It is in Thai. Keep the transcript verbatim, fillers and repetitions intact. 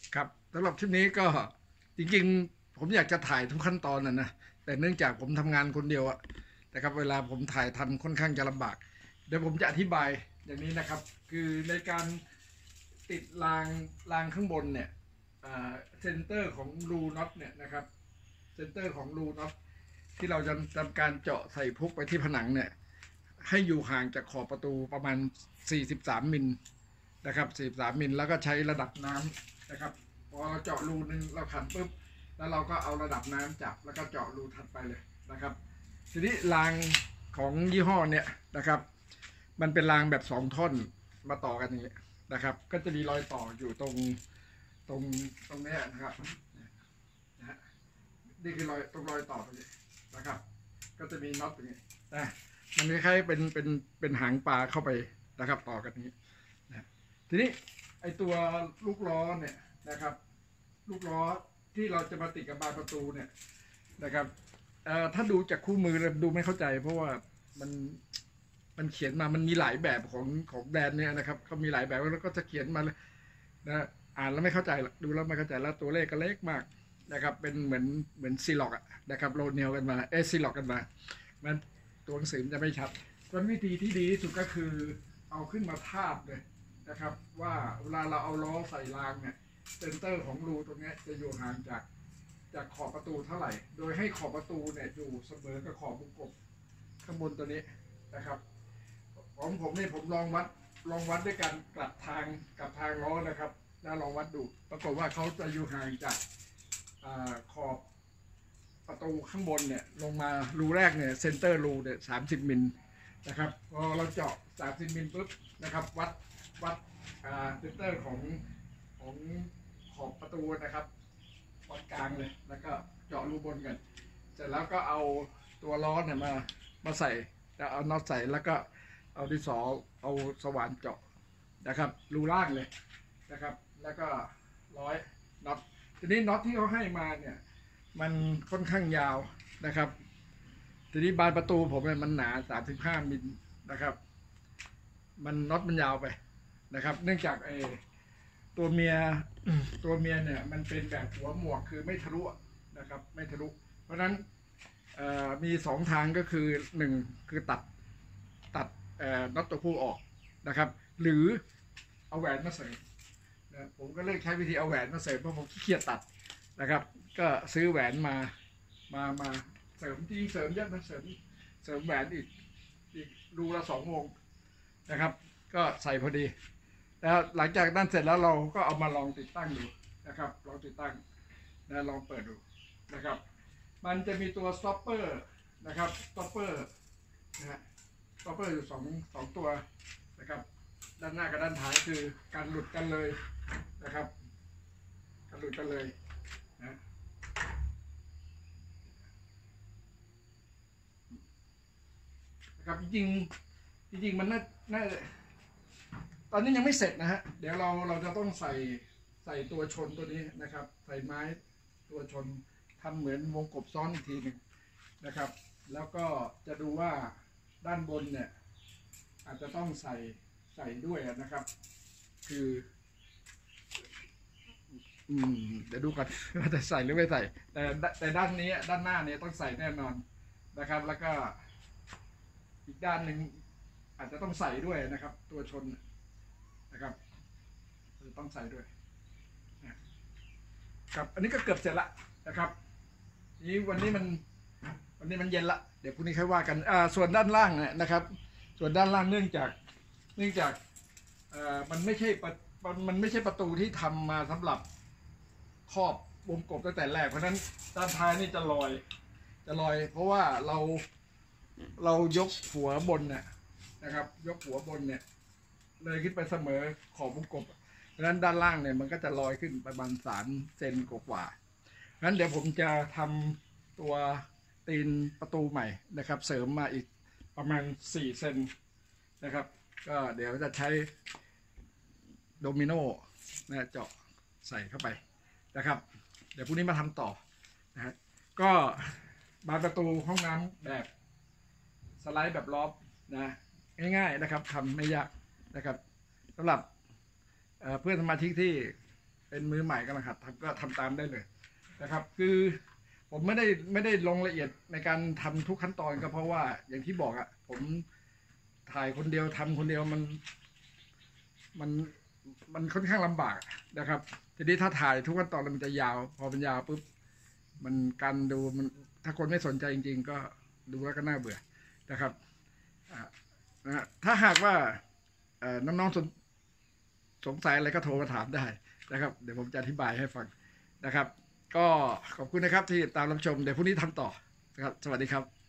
ครับสำหรับคลิปนี้ก็จริงๆผมอยากจะถ่ายทุกขั้นตอนนะนะแต่เนื่องจากผมทำงานคนเดียวอะนะครับเวลาผมถ่ายทำค่อนข้างจะลำบากเดี๋ยวผมจะอธิบายอย่างนี้นะครับคือในการติดรางรางข้างบนเนี่ยเซนเตอร์ของรูน็อตเนี่ยนะครับเซนเตอร์ของรูน็อตที่เราจะทำการเจาะใส่พุกไปที่ผนังเนี่ยให้อยู่ห่างจากขอบประตูประมาณสี่สิบสามมิลนะครับสี่สิบสามมิลแล้วก็ใช้ระดับน้ำนะครับพอเราเจาะรูนึงเราขันปุ๊บแล้วเราก็เอาระดับน้ำจับแล้วก็เจาะรูถัดไปเลยนะครับทีนี้รางของยี่ห้อเนี่ยนะครับมันเป็นรางแบบสองท่อนมาต่อกันอย่างนี้นะครับก็จะมีรอยต่ออยู่ตรงตรงตรงนี้นะครับนะฮะนี่คือรอยตรงรอยต่อตรงนี้นะครับก็จะมีน็อตตรงนี้นะมันคล้ายๆเป็นเป็นเป็นหางปลาเข้าไปนะครับต่อกันนี้นะทีนี้ไอตัวลูกล้อเนี่ยนะครับลูกล้อที่เราจะมาติดกับบานประตูเนี่ยนะครับเอ่อถ้าดูจากคู่มือดูไม่เข้าใจเพราะว่ามันมันเขียนมามันมีหลายแบบของของแบรนด์เนี่ยนะครับเขามีหลายแบบแล้วก็จะเขียนมาเลยนะอ่านแล้วไม่เข้าใจดูแล้วไม่เข้าใจแล้วตัวเลขก็เล็กมากนะครับเป็นเหมือนเหมือนซีล็อกอะนะครับโรเนียลกันมาเอซีล็อกกันมามันตัวหนังสือมันจะไม่ชัดวันวิธีที่ดีที่สุดก็คือเอาขึ้นมาทาบเลยนะครับว่าเวลาเราเอาล้อใส่รางเนี่ยเซนเตอร์ของรูตรงนี้จะอยู่ห่างจากจากขอบประตูเท่าไหร่โดยให้ขอบประตูเนี่ยอยู่เสมอกับขอบวงกลมข้างบนตัวนี้นะครับของผมเนี่ยผมลองวัดลองวัดด้วยกันกลับทางกลับทางล้อนะครับแล้วลองวัดดูปรากฏว่าเขาจะอยู่ห่างจากอขอบประตูข้างบนเนี่ยลงมารูแรกเนี่ยเซนเตอร์รูเนี่ยสามสิบมิลนะครับพอเราเจาะสามสิบมิลปุ๊บนะครับวัดวัดเซนเตอร์ของของขอบประตูนะครับวัดกลางเลยแล้วก็เจาะรูบนกันเสร็จแล้วก็เอาตัวล้อเนี่ยมามาใส่แล้วเอาน็อตใส่แล้วก็เอาดินสอเอาสว่านเจาะนะครับรูล่างเลยนะครับแล้วก็ร้อยน็อตทีนี้น็อตที่เขาให้มาเนี่ยมันค่อนข้างยาวนะครับทีนี้บานประตูผมเนี่ยมันหนาสามสิบห้ามิลนะครับมันน็อตมันยาวไปนะครับเนื่องจากไอ้ตัวเมียตัวเมียเนี่ยมันเป็นแบบหัวหมวกคือไม่ทะลุนะครับไม่ทะลุเพราะฉะนั้นมีสองทางก็คือหนึ่งคือตัดตัดน็อตตัวผู้ออกนะครับหรือเอาแหวนมาเสริมนะผมก็เลือกใช้วิธีเอาแหวนมาเสริมเพราะผมขี้เกียจตัดนะครับก็ซื้อแหวนมามามาเสริมจริงเสริมเยอะนะเสริมเสริมแหวนอีกอีกรูละสองวงนะครับก็ใส่พอดีแล้วหลังจากนั้นเสร็จแล้วเราก็เอามาลองติดตั้งดูนะครับลองติดตั้งนะลองเปิดดูนะครับมันจะมีตัวสต็อปเปอร์นะครับสต็อปเปอร์นะฮะสต็อปเปอร์อยู่สองสองตัวนะครับด้านหน้ากับด้านท้ายคือการหลุดกันเลยนะครับการหลุดกันเลยนะนะครับจริงจริงมันน่าน่าตอนนี้ยังไม่เสร็จนะฮะเดี๋ยวเราเราจะต้องใส่ใส่ตัวชนตัวนี้นะครับใส่ไม้ตัวชนทำเหมือนวงกบซ้อนอีกทีหนึ่งนะครับแล้วก็จะดูว่าด้านบนเนี่ยอาจจะต้องใส่ใส่ด้วยนะครับคืออืมเดี๋ยวดูก่อนว่าจะใส่หรือไม่ใส่แต่แต่ด้านนี้ด้านหน้าเนี่ยต้องใส่แน่นอนนะครับแล้วก็อีกด้านหนึ่งอาจจะต้องใส่ด้วยนะครับตัวชนนะครับจะต้องใส่ด้วยครับอันนี้ก็เกือบเสร็จละนะครับนี้วันนี้มันวันนี้มันเย็นละเดี๋ยวพรุ่งนี้ค่อยว่ากันอ่าส่วนด้านล่างเนี่ยนะครับส่วนด้านล่างเนื่องจากเนื่องจากเอ่อมันไม่ใช่มันไม่ใช่ประตูที่ทำมาสำหรับครอบวงกบตั้งแต่แรกเพราะฉะนั้นด้านท้ายนี่จะลอยจะลอยเพราะว่าเราเรายกหัวบนเนี่ยนะครับยกหัวบนเนี่ยเลยขึ้นไปเสมอขอบวงกบเพราะฉะนั้นด้านล่างเนี่ยมันก็จะลอยขึ้นประมาณสามเซนกว่าๆงั้นเดี๋ยวผมจะทำตัวตีนประตูใหม่นะครับเสริมมาอีกประมาณสี่เซนนะครับก็เดี๋ยวจะใช้โดมิโนนะเจาะใส่เข้าไปนะครับเดี๋ยวพรุ่งนี้มาทำต่อนะฮะก็บานประตูห้องน้ำแบบสไลด์แบบล็อบนะง่ายๆนะครับทำไม่ยากนะครับสำหรับเพื่อนสมาชิกที่เป็นมือใหม่กำลังหัดทำก็ทำตามได้เลยนะครับ คือผมไม่ได้ไม่ได้ลงละเอียดในการทำทุกขั้นตอนก็เพราะว่าอย่างที่บอกอะผมถ่ายคนเดียวทำคนเดียวมันมันมันค่อนข้างลำบากนะครับ ทีนี้ถ้าถ่ายทุกขั้นตอนมันจะยาว พอเป็นยาวปุ๊บมันการดูมันถ้าคนไม่สนใจจริงๆก็ดูแล้วก็น่าเบื่อนะครับนะถ้าหากว่าน้องๆสนสงสัยอะไรก็โทรมาถามได้นะครับ เดี๋ยวผมจะอธิบายให้ฟังนะครับ ก็ขอบคุณนะครับที่ติดตามรับชมเดี๋ยวพรุ่งนี้ทำต่อนะครับสวัสดีครับ